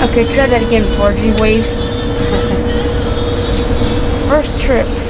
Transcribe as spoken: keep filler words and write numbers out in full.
Okay, try that again before G wave. First trip.